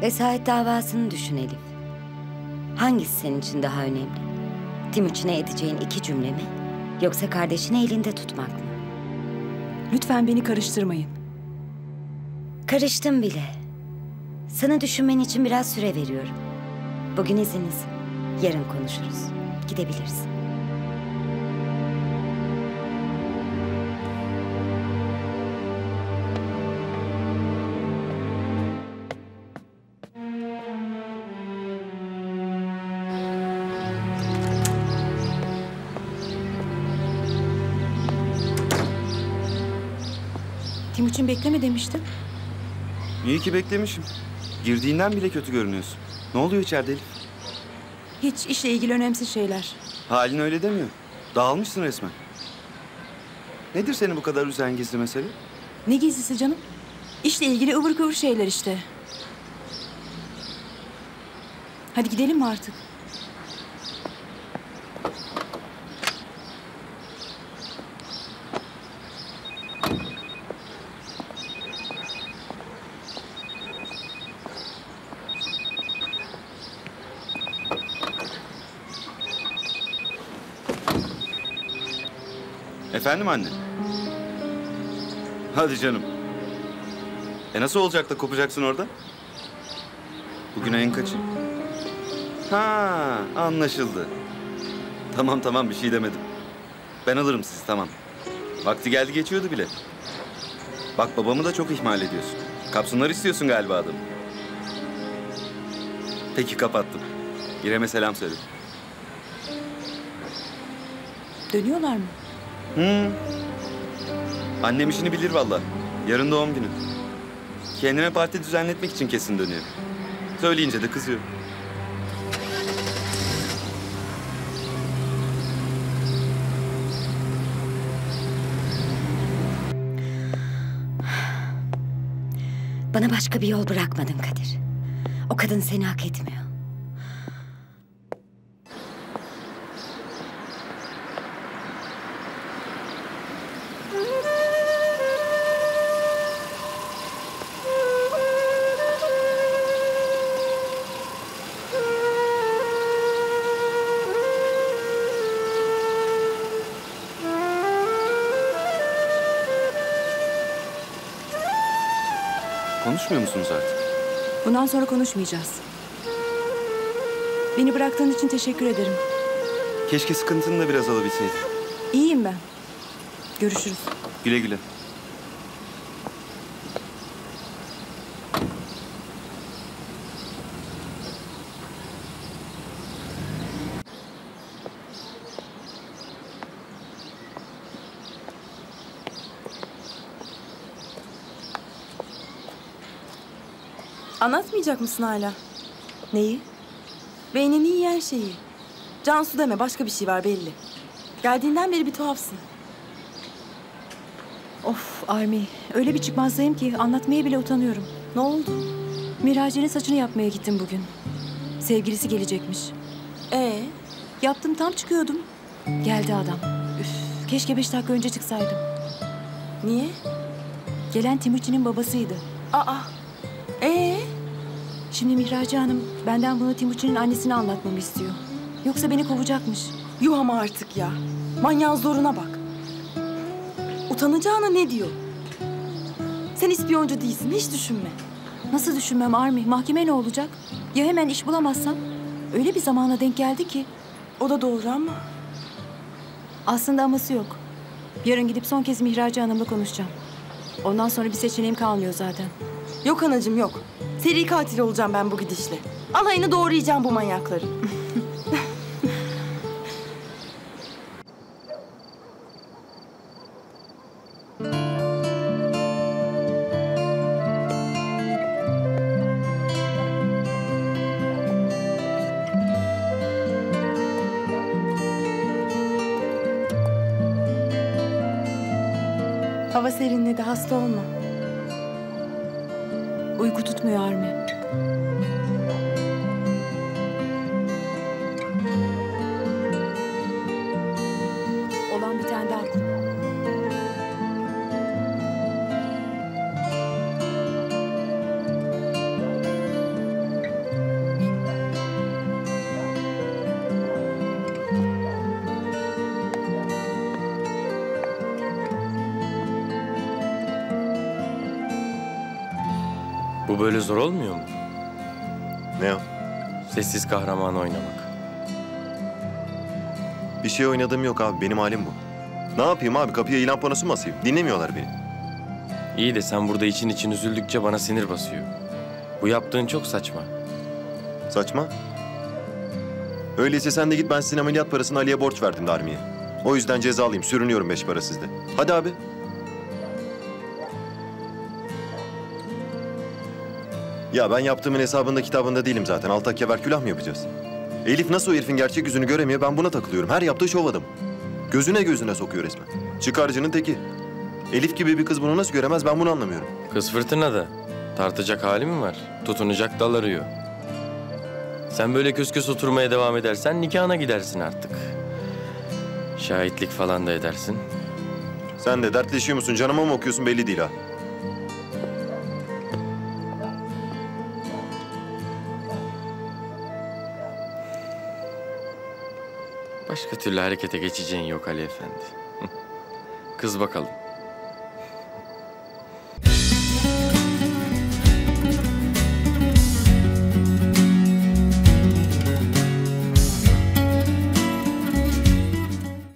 Vesayet davasını düşün Elif. Hangisi senin için daha önemli? Timuçin'e edeceğin 2 cümle mi? Yoksa kardeşini elinde tutmak mı? Lütfen beni karıştırmayın. Karıştım bile. Sana düşünmen için biraz süre veriyorum. Bugün iziniz. Yarın konuşuruz. Gidebiliriz. Timuçin bekleme demiştim. İyi ki beklemişim. Girdiğinden bile kötü görünüyorsun. Ne oluyor içeride Elif? Hiç işle ilgili önemsiz şeyler. Halin öyle demiyor. Dağılmışsın resmen. Nedir seni bu kadar üzen gizli mesele? Ne gizlisi canım? İşle ilgili ıvır kıvır şeyler işte. Hadi gidelim mi artık? Efendim anne? Hadi canım. Nasıl olacak da kopacaksın orada? Bugün ayın kaçı? Ha, anlaşıldı. Tamam bir şey demedim. Ben alırım sizi tamam. Vakti geldi geçiyordu bile. Bak babamı da çok ihmal ediyorsun. Kapsınlar istiyorsun galiba adam. Peki kapattım. İrem'e selam söyle. Dönüyorlar mı? Annem işini bilir vallahi. Yarın doğum günü. Kendime parti düzenletmek için kesin dönüyor. Söyleyince de kızıyor. Bana başka bir yol bırakmadın Kadir. O kadın seni hak etmiyor. Konuşmuyor musunuz artık? Bundan sonra konuşmayacağız. Beni bıraktığın için teşekkür ederim. Keşke sıkıntını da biraz alabilseydin. İyiyim ben. Görüşürüz. Güle güle. Anlatmayacak mısın hala? Neyi? Beynini yiyen şeyi. Cansu deme, başka bir şey var belli. Geldiğinden beri bir tuhafsın. Of Armi, öyle bir çıkmazdayım ki anlatmaya bile utanıyorum. Ne oldu? Miraci'nin saçını yapmaya gittim bugün. Sevgilisi gelecekmiş. Yaptım, tam çıkıyordum. Geldi adam. Üf, keşke 5 dakika önce çıksaydım. Niye? Gelen Timuçin'in babasıydı. Aa. Şimdi Mihraci Hanım benden bunu Timuçin'in annesine anlatmamı istiyor. Yoksa beni kovacakmış. Yuh ama artık ya. Manyağın zoruna bak. Utanacağına ne diyor? Sen ispiyoncu değilsin, hiç düşünme. Nasıl düşünmem Armi? Mahkeme ne olacak? Ya hemen iş bulamazsam? Öyle bir zamana denk geldi ki. O da doğru ama. Aslında aması yok. Yarın gidip son kez Mihraci Hanım'la konuşacağım. Ondan sonra bir seçeneğim kalmıyor zaten. Yok anacığım yok. Seri katil olacağım ben bu gidişle. Alayını doğrayacağım bu manyakları. Hava serinledi, hasta olma. Uyku tutmuyor Armi. Olan bitende aklım. Bu böyle zor olmuyor mu? Ne o? Sessiz kahraman oynamak. Bir şey oynadığım yok abi. Benim halim bu. Ne yapayım abi? Kapıya ilan panosu mu asayım? Dinlemiyorlar beni. İyi de sen burada için için üzüldükçe bana sinir basıyor. Bu yaptığın çok saçma. Saçma. Öyleyse sen de git, ben sizin ameliyat parasını Ali'ye borç verdim Darmiye. O yüzden ceza alayım. Sürünüyorum 5 para sizde. Hadi abi. Ya ben yaptığımın hesabında kitabında değilim zaten. Altak yaver külah mı yapacağız? Elif nasıl o herifin gerçek yüzünü göremiyor, ben buna takılıyorum. Her yaptığı şov adamı. Gözüne gözüne sokuyor resmen. Çıkarcının teki. Elif gibi bir kız bunu nasıl göremez, ben bunu anlamıyorum. Kız fırtınada. Tartacak hali mi var? Tutunacak dal arıyor. Sen böyle kös kös oturmaya devam edersen nikahına gidersin artık. Şahitlik falan da edersin. Sen de dertleşiyor musun, canıma mı okuyorsun belli değil ha. Başka türlü harekete geçeceğin yok Ali Efendi. Kız bakalım.